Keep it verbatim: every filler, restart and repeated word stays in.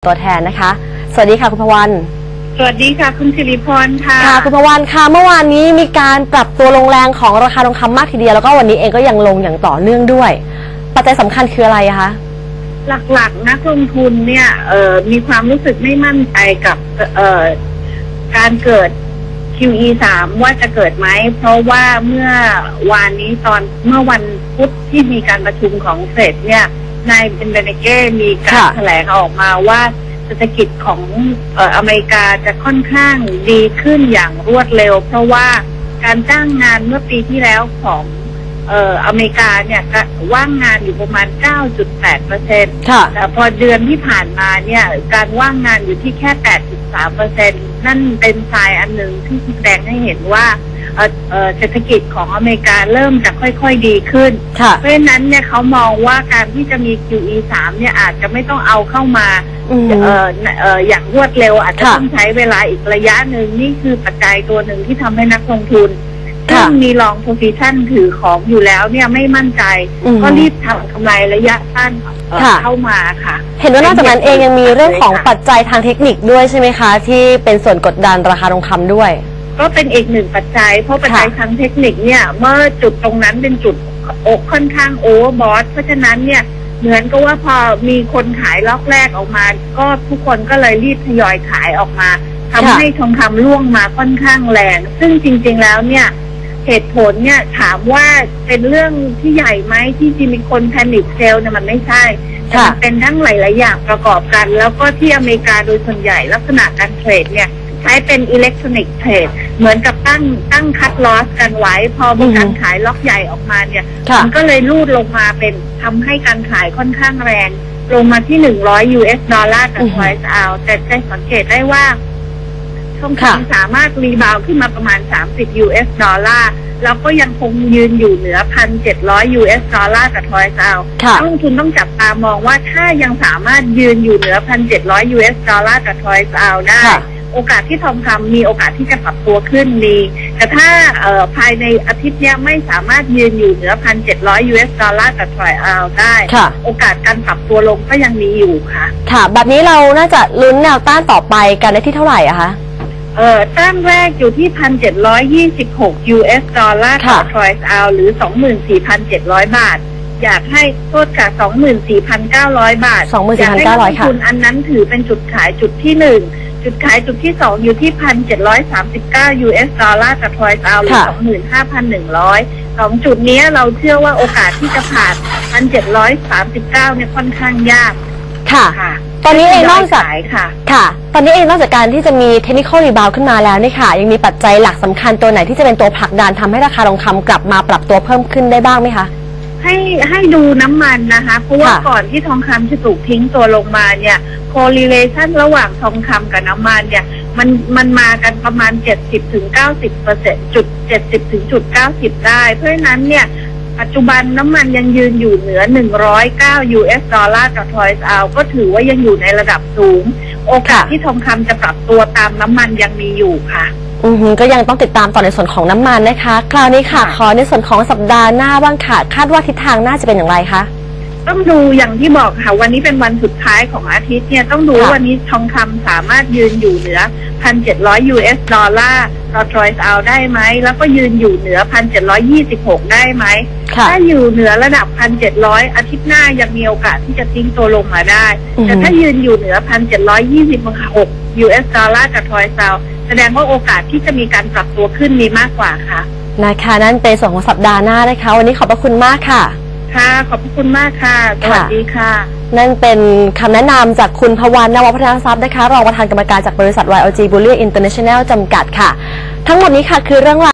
ตัวแทนนะคะสวัสดีค่ะคุณพวันสวัสดีค่ะคุณศิริพรค่ะค่ะคุณพวันค่ะเมื่อวานนี้มีการปรับตัวลงแรงของราคาทองคำมากทีเดียวแล้วก็วันนี้เองก็ยังลงอย่างต่อเนื่องด้วยปัจจัยสำคัญคืออะไรคะหลักๆนักลงทุนเนี่ยเอ่อมีความรู้สึกไม่มั่นใจกับเอ่อการเกิด คิว อี สาม ว่าจะเกิดไหมเพราะว่าเมื่อวานนี้ตอนเมื่อวันพุธที่มีการประชุมของเฟดเนี่ยนายเบนเบเนเก้มีการแถลงออกมาว่าเศรษฐกิจของเอ่ออเมริกาจะค่อนข้างดีขึ้นอย่างรวดเร็วเพราะว่าการจ้างงานเมื่อปีที่แล้วของเอ่ออเมริกาเนี่ยว่างงานอยู่ประมาณ เก้าจุดแปดเปอร์เซ็นต์ แต่พอเดือนที่ผ่านมาเนี่ยการว่างงานอยู่ที่แค่ แปดจุดสามเปอร์เซ็นต์ นั่นเป็นทรายอันหนึ่งที่แสดงให้เห็นว่าเศรษฐกิจของอเมริกาเริ่มจะค่อยๆดีขึ้นเพราะฉะนั้นเนี่ยเขามองว่าการที่จะมี คิว อี สาม เนี่ยอาจจะไม่ต้องเอาเข้ามาเอ่อเอ่ออย่างรวดเร็วอาจจะต้องใช้เวลาอีกระยะหนึ่งนี่คือปัจจัยตัวหนึ่งที่ทำให้นักลงทุนซึ่งมีลองโพซิชั่นถือของอยู่แล้วเนี่ยไม่มั่นใจก็รีบทำกำไรระยะสั้นเข้ามาค่ะเห็นว่านอกจากนั้นเองยังมีเรื่องของปัจจัยทางเทคนิคด้วยใช่ไหมคะที่เป็นส่วนกดดันราคาทองคำด้วยก็เป็นอีกหนึ่งปัจจัยเพราะปัจจัยทางเทคนิคเนี่ยเมื่อจุดตรงนั้นเป็นจุดอกค่อนข้างโอเวอร์บอทเพราะฉะนั้นเนี่ยเหมือนกับว่าพอมีคนขายล็อกแรกออกมาก็ทุกคนก็เลยรีบทยอยขายออกมาทำให้ทองคำร่วงมาค่อนข้างแรงซึ่งจริงๆแล้วเนี่ยเหตุผลเนี่ยถามว่าเป็นเรื่องที่ใหญ่ไหมที่จะมีคนแพนิคเซลเนี่ยมันไม่ใช่แต่มันเป็นทั้งหลายๆอย่างประกอบกันแล้วก็ที่อเมริกาโดยส่วนใหญ่ลักษณะการเทรดเนี่ยใช้เป็นอิเล็กทรอนิกส์เทรดเหมือนกับตั้งตั้งคัทลอสกันไว้พอมีการขายล็อกใหญ่ออกมาเนี่ยมันก็เลยลูดลงมาเป็นทำให้การขายค่อนข้างแรงลงมาที่หนึ่งร้อย ยู เอส ดอลลาร์ต่อทรอยส์เอาแต่จะสังเกตได้ว่าทองคำสามารถรีบาวขึ้นมาประมาณสามสิบ ยู เอส ดอลลาร์แล้วก็ยังคงยืนอยู่เหนือ หนึ่งพันเจ็ดร้อย ยู เอส ดอลลาร์ต่อทรอยส์เอานักลงทุนต้องจับตามองว่าถ้ายังสามารถยืนอยู่เหนือ หนึ่งพันเจ็ดร้อย ยู เอส ดอลลาร์ต่อทรอยส์เอาได้โอกาสที่ทองคำมีโอกาสที่จะปรับตัวขึ้นมีแต่ถ้าภายในอาทิตย์นี้ไม่สามารถยืนอยู่เหนือ หนึ่งพันเจ็ดร้อย ยู เอส ดอลลาร์ต่อทรอยส์เอาได้โอกาสการปรับตัวลงก็ยังมีอยู่ค่ะค่ะแบบนี้เราน่าจะลุ้นแนวต้านต่อไปกันได้ที่เท่าไหร่อะคะเอ่อต้านแรกอยู่ที่ หนึ่งพันเจ็ดร้อยยี่สิบหก ยู เอส ดอลลาร์ต่อทรอยส์เอาหรือ สองหมื่นสี่พันเจ็ดร้อย บาทอยากให้โทษค่ะ สองหมื่นสี่พันเก้าร้อย บาทสองหมื่นสี่พันเก้าร้อย ค่ะคุณอันนั้นถือเป็นจุดขายจุดที่หนึ่งจุดขายจุดที่สองอยู่ที่ หนึ่งพันเจ็ดร้อยสามสิบเก้า ยู เอส ดอลลาร์ต่อทรอยส์เอาหรือ สองหมื่นห้าพันหนึ่งร้อย สองจุดนี้เราเชื่อว่าโอกาสที่จะผ่าน หนึ่งพันเจ็ดร้อยสามสิบเก้า เนี่ยค่อนข้างยากค่ะตอนนี้เองนอกจากค่ะค่ะตอนนี้เองนอกจากการที่จะมีเทคนิคอลรีบาวขึ้นมาแล้วนี่ค่ะยังมีปัจจัยหลักสำคัญตัวไหนที่จะเป็นตัวผลักดันทำให้ราคาทองคำกลับมาปรับตัวเพิ่มขึ้นได้บ้างไหมคะให้ให้ดูน้ำมันนะคะเพราะว่าก่อนที่ทองคำจะถูกทิ้งตัวลงมาเนี่ย correlation ระหว่างทองคำกับน้ำมันเนี่ยมันมันมากันประมาณ เจ็ดสิบถึงเก้าสิบเปอร์เซ็นต์ จุด เจ็ดสิบถึงจุดเก้าสิบได้เพราะฉะนั้นเนี่ยปัจจุบันน้ำมันยังยืนอยู่เหนือหนึ่งร้อยเก้า ยู เอส ดอลลาร์ต่อทรอยส์เอาก็ถือว่ายังอยู่ในระดับสูงโอกาสที่ทองคำจะปรับตัวตามน้ำมันยังมีอยู่ค่ะอือฮึก็ยังต้องติดตามต่อในส่วนของน้ำมันนะคะคราวนี้ค่ะขอในส่วนของสัปดาห์หน้าบ้างค่ะคาดว่าทิศทางน่าจะเป็นอย่างไรคะต้องดูอย่างที่บอกค่ะวันนี้เป็นวันสุดท้ายของอาทิตย์เนี่ยต้องดูว่าวันนี้ทองคำสามารถยืนอยู่เหนือ หนึ่งพันเจ็ดร้อย ยู เอส ดอลลาร์ต่อทรอยส์เอาได้ไหมแล้วก็ยืนอยู่เหนือ หนึ่งพันเจ็ดร้อยยี่สิบหก ได้ไหมถ้าอยู่เหนือระดับ หนึ่งพันเจ็ดร้อย อาทิตย์หน้ายังมีโอกาสที่จะทิ้งตัวลงมาได้แต่ถ้ายืนอยู่เหนือ หนึ่งพันเจ็ดร้อยยี่สิบหก ยู เอส ดอลลาร์ต่อทรอยส์เอาแสดงว่าโอกาสที่จะมีการปรับตัวขึ้นมีมากกว่าค่ะนะคะนั่นเป็นส่วนของสัปดาห์หน้านะคะวันนี้ขอบพระคุณมากค่ะค่ะขอบคุณมากค่ะสวัสดีค่ะนั่นเป็นคำแนะนำจากคุณพวัน นวพัฒนทรัพย์นะคะรองประธานกรรมการจากบริษัท วาย แอล จี Bullion International จำกัดค่ะทั้งหมดนี้ค่ะคือเรื่องราว